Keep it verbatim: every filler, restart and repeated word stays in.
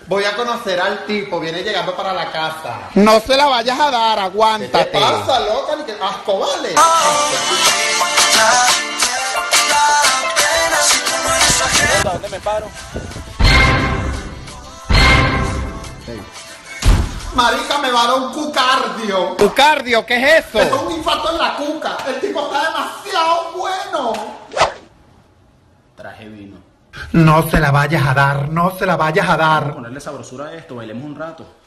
Voy a conocer al tipo, viene llegando para la casa. No se la vayas a dar, ¿Qué aguántate. te pasa, loca? Ni que asco, vale. ¿Dónde me paro? Marica, me va a dar un cucardio. ¿Tu cardio? ¿Qué es Eso es eso? un infarto en la cuca. El tipo está demasiado bueno. Traje vino. No se la vayas a dar, no se la vayas a Vamos a dar. ponerle sabrosura a esto, bailemos un rato.